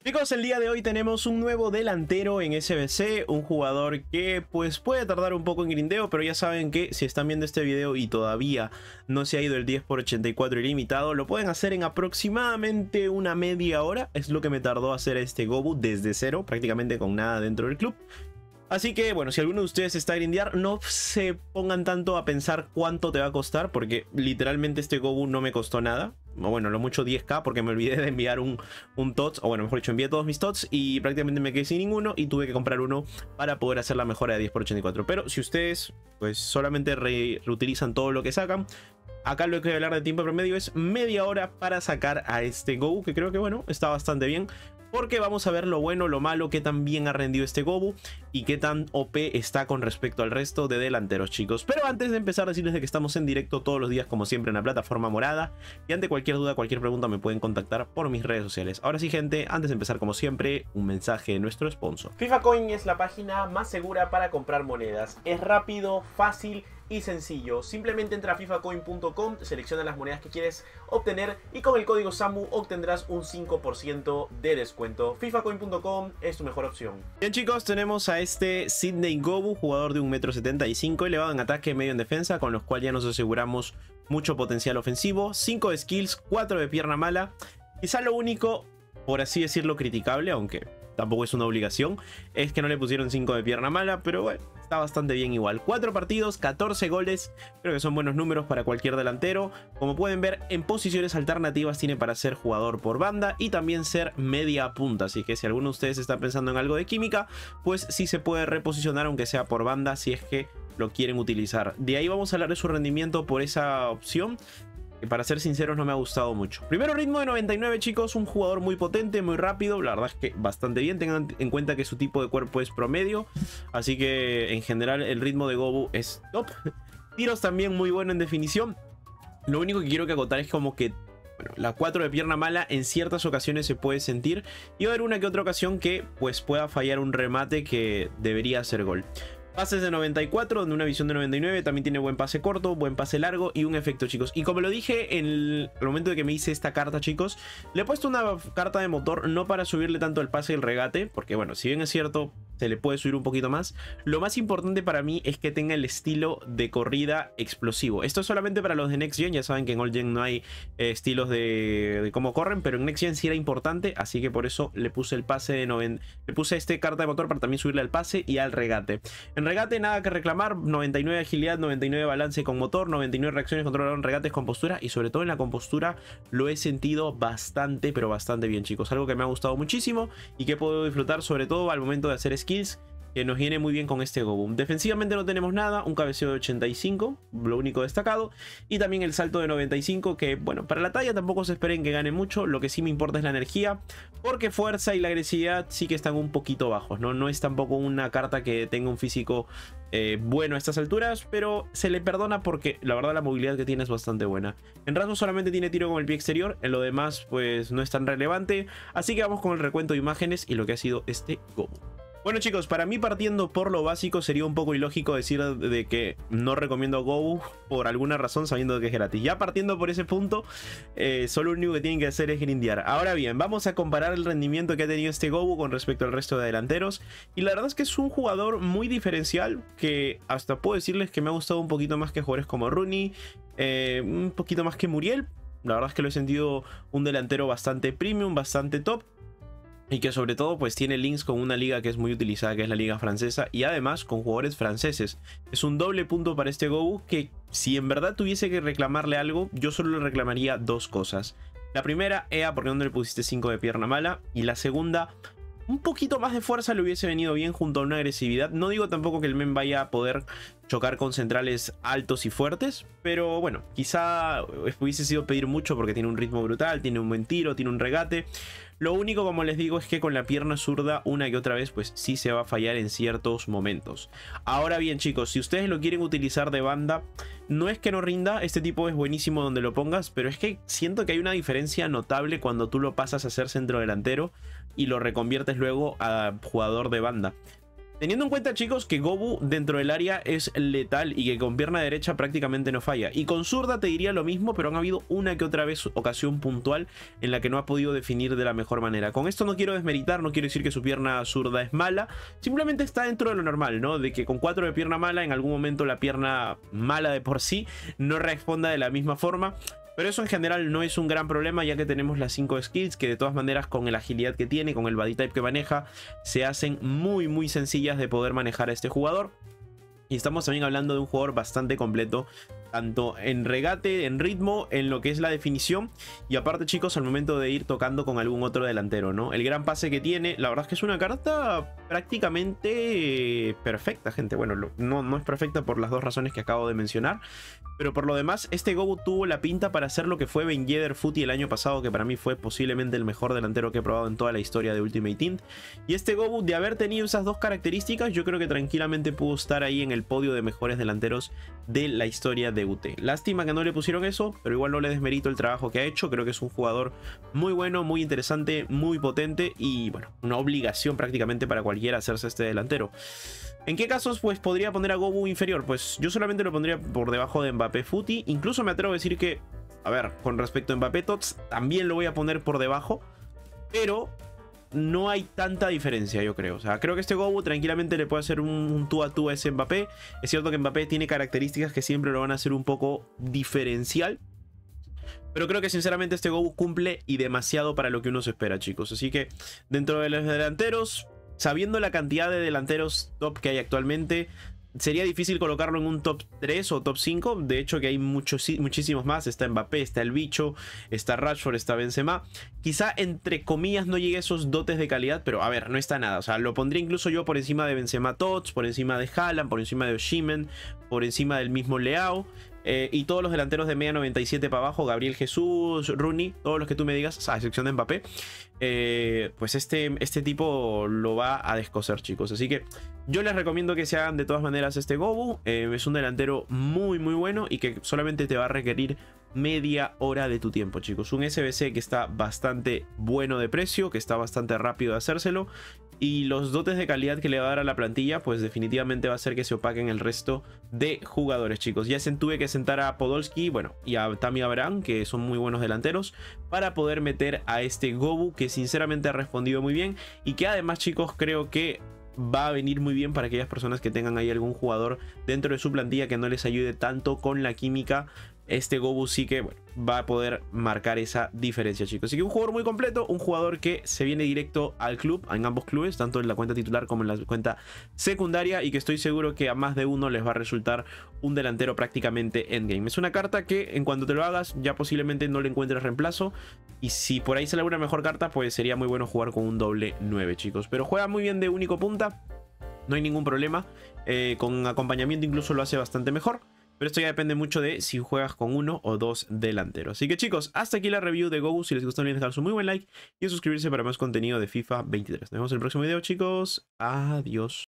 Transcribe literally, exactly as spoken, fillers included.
Chicos, el día de hoy tenemos un nuevo delantero en S B C, un jugador que pues puede tardar un poco en grindeo, pero ya saben que si están viendo este video y todavía no se ha ido el diez por ochenta y cuatro ilimitado, lo pueden hacer en aproximadamente una media hora. Es lo que me tardó hacer este Gobu desde cero, prácticamente con nada dentro del club. Así que bueno, si alguno de ustedes está a grindear, no se pongan tanto a pensar cuánto te va a costar, porque literalmente este Gobu no me costó nada. Bueno, lo mucho diez K porque me olvidé de enviar un, un T O T S, o bueno, mejor dicho, envié todos mis T O T S y prácticamente me quedé sin ninguno y tuve que comprar uno para poder hacer la mejora de diez por ochenta y cuatro. Pero si ustedes pues solamente re reutilizan todo lo que sacan, acá lo que voy a hablar de tiempo promedio es media hora para sacar a este Gobu, que creo que bueno, está bastante bien. Porque vamos a ver lo bueno, lo malo, qué tan bien ha rendido este Gobu y qué tan O P está con respecto al resto de delanteros, chicos. Pero antes de empezar, decirles de que estamos en directo todos los días, como siempre, en la plataforma morada. Y ante cualquier duda, cualquier pregunta, me pueden contactar por mis redes sociales. Ahora sí, gente, antes de empezar, como siempre, un mensaje de nuestro sponsor. FIFA Coin es la página más segura para comprar monedas. Es rápido, fácil y sencillo. Simplemente entra a FIFA Coin punto com, selecciona las monedas que quieres obtener y con el código SAMU obtendrás un cinco por ciento de descuento. FIFA Coin punto com es tu mejor opción. Bien, chicos, tenemos a este Sydney Gobu, jugador de un metro setenta y cinco, elevado en ataque, medio en defensa, con los cuales ya nos aseguramos mucho potencial ofensivo, cinco de skills, cuatro de pierna mala. Quizá lo único, por así decirlo, criticable, aunque tampoco es una obligación, es que no le pusieron cinco de pierna mala, pero bueno, está bastante bien igual. cuatro partidos, catorce goles, creo que son buenos números para cualquier delantero. Como pueden ver, en posiciones alternativas tiene para ser jugador por banda y también ser media punta. Así que si alguno de ustedes está pensando en algo de química, pues sí se puede reposicionar aunque sea por banda si es que lo quieren utilizar. De ahí vamos a hablar de su rendimiento por esa opción, que para ser sinceros no me ha gustado mucho. Primero, ritmo de noventa y nueve, chicos, un jugador muy potente, muy rápido, la verdad es que bastante bien. Tengan en cuenta que su tipo de cuerpo es promedio, así que en general el ritmo de Gobu es top. Tiros también muy bueno en definición. Lo único que quiero que acotar es como que bueno, la cuatro de pierna mala en ciertas ocasiones se puede sentir y va a haber una que otra ocasión que pues pueda fallar un remate que debería ser gol. Pases de noventa y cuatro, de una visión de noventa y nueve, también tiene buen pase corto, buen pase largo y un efecto, chicos. Y como lo dije en el, el momento de que me hice esta carta, chicos, le he puesto una carta de motor no para subirle tanto el pase y el regate, porque bueno, si bien es cierto, se le puede subir un poquito más. Lo más importante para mí es que tenga el estilo de corrida explosivo. Esto es solamente para los de Next Gen, ya saben que en Old Gen no hay eh, estilos de, de cómo corren, pero en Next Gen sí era importante, así que por eso le puse el pase de noventa, le puse este carta de motor para también subirle al pase y al regate. En regate nada que reclamar, noventa y nueve agilidad, noventa y nueve balance con motor, noventa y nueve reacciones, control, regates, compostura y sobre todo en la compostura lo he sentido bastante, pero bastante bien, chicos. Algo que me ha gustado muchísimo y que puedo disfrutar sobre todo al momento de hacer skills, que nos viene muy bien con este Gobu. Defensivamente no tenemos nada, un cabeceo de ochenta y cinco, lo único destacado, y también el salto de noventa y cinco, que bueno, para la talla tampoco se esperen que gane mucho, lo que sí me importa es la energía, porque fuerza y la agresividad sí que están un poquito bajos, ¿no? No es tampoco una carta que tenga un físico eh, bueno a estas alturas, pero se le perdona porque la verdad la movilidad que tiene es bastante buena. En rasgos solamente tiene tiro con el pie exterior, en lo demás pues no es tan relevante, así que vamos con el recuento de imágenes y lo que ha sido este Gobu. Bueno, chicos, para mí, partiendo por lo básico, sería un poco ilógico decir de que no recomiendo Gobu por alguna razón sabiendo que es gratis. Ya partiendo por ese punto, eh, solo lo único que tienen que hacer es grindear. Ahora bien, vamos a comparar el rendimiento que ha tenido este Gobu con respecto al resto de delanteros. Y la verdad es que es un jugador muy diferencial, que hasta puedo decirles que me ha gustado un poquito más que jugadores como Rooney, eh, un poquito más que Muriel. La verdad es que lo he sentido un delantero bastante premium, bastante top. Y que sobre todo pues tiene links con una liga que es muy utilizada, que es la liga francesa, y además con jugadores franceses. Es un doble punto para este Gobu, que si en verdad tuviese que reclamarle algo, yo solo le reclamaría dos cosas. La primera, Ea, porque no le pusiste cinco de pierna mala, y la segunda, un poquito más de fuerza le hubiese venido bien junto a una agresividad. No digo tampoco que el men vaya a poder chocar con centrales altos y fuertes, pero bueno, quizá hubiese sido pedir mucho porque tiene un ritmo brutal, tiene un buen tiro, tiene un regate. Lo único, como les digo, es que con la pierna zurda una que otra vez pues sí se va a fallar en ciertos momentos. Ahora bien, chicos, si ustedes lo quieren utilizar de banda, no es que no rinda, este tipo es buenísimo donde lo pongas, pero es que siento que hay una diferencia notable cuando tú lo pasas a ser centro delantero y lo reconviertes luego a jugador de banda. Teniendo en cuenta, chicos, que Gobu dentro del área es letal y que con pierna derecha prácticamente no falla. Y con zurda te diría lo mismo, pero han habido una que otra vez ocasión puntual en la que no ha podido definir de la mejor manera. Con esto no quiero desmeritar, no quiero decir que su pierna zurda es mala. Simplemente está dentro de lo normal, ¿no? De que con cuatro de pierna mala, en algún momento la pierna mala de por sí no responda de la misma forma. Pero eso en general no es un gran problema, ya que tenemos las cinco skills que de todas maneras con la agilidad que tiene, con el body type que maneja, se hacen muy muy sencillas de poder manejar a este jugador. Y estamos también hablando de un jugador bastante completo, tanto en regate, en ritmo, en lo que es la definición. Y aparte, chicos, al momento de ir tocando con algún otro delantero, ¿no? El gran pase que tiene, la verdad es que es una carta prácticamente perfecta, gente. Bueno, no, no es perfecta por las dos razones que acabo de mencionar. Pero por lo demás, este Gobu tuvo la pinta para hacer lo que fue Ben Yedder Footy el año pasado, que para mí fue posiblemente el mejor delantero que he probado en toda la historia de Ultimate Team. Y este Gobu, de haber tenido esas dos características, yo creo que tranquilamente pudo estar ahí en el podio de mejores delanteros de la historia de U T. Lástima que no le pusieron eso, pero igual no le desmerito el trabajo que ha hecho. Creo que es un jugador muy bueno, muy interesante, muy potente y bueno, una obligación prácticamente para cualquiera hacerse este delantero. ¿En qué casos pues podría poner a Gobu inferior? Pues yo solamente lo pondría por debajo de Mbappé Footy. Incluso me atrevo a decir que, a ver, con respecto a Mbappé Tots, también lo voy a poner por debajo, pero no hay tanta diferencia, yo creo. O sea, creo que este Gobu tranquilamente le puede hacer un, un tú a tú a ese Mbappé. Es cierto que Mbappé tiene características que siempre lo van a hacer un poco diferencial, pero creo que sinceramente este Gobu cumple y demasiado para lo que uno se espera, chicos. Así que dentro de los delanteros, sabiendo la cantidad de delanteros top que hay actualmente, sería difícil colocarlo en un top tres o top cinco. De hecho que hay muchos, muchísimos más. Está Mbappé, está el Bicho, está Rashford, está Benzema. Quizá entre comillas no llegue a esos dotes de calidad, pero a ver, no está nada. O sea, lo pondría incluso yo por encima de Benzema Tots, por encima de Haaland, por encima de Osimhen, por encima del mismo Leao. Eh, y todos los delanteros de media noventa y siete para abajo, Gabriel Jesús, Rooney, todos los que tú me digas, a excepción de Mbappé, eh, pues este, este tipo lo va a descoser, chicos. Así que yo les recomiendo que se hagan de todas maneras este Gobu. Eh, es un delantero muy muy bueno y que solamente te va a requerir media hora de tu tiempo, chicos. Un S B C que está bastante bueno de precio, que está bastante rápido de hacérselo. Y los dotes de calidad que le va a dar a la plantilla, pues definitivamente va a hacer que se opaquen el resto de jugadores, chicos. Ya se tuve que sentar a Podolski, bueno, y a Tammy Abraham, que son muy buenos delanteros, para poder meter a este Gobu, que sinceramente ha respondido muy bien. Y que además, chicos, creo que va a venir muy bien para aquellas personas que tengan ahí algún jugador dentro de su plantilla que no les ayude tanto con la química. Este Gobu sí que bueno, va a poder marcar esa diferencia, chicos. Así que un jugador muy completo, un jugador que se viene directo al club, en ambos clubes, tanto en la cuenta titular como en la cuenta secundaria, y que estoy seguro que a más de uno les va a resultar un delantero prácticamente endgame. Es una carta que en cuanto te lo hagas ya posiblemente no le encuentres reemplazo, y si por ahí sale una mejor carta, pues sería muy bueno jugar con un doble nueve, chicos. Pero juega muy bien de único punta, no hay ningún problema, eh, con acompañamiento incluso lo hace bastante mejor. Pero esto ya depende mucho de si juegas con uno o dos delanteros. Así que, chicos, hasta aquí la review de Gobu. Si les gustó, no olviden dejar su muy buen like y suscribirse para más contenido de FIFA veintitrés. Nos vemos en el próximo video, chicos. Adiós.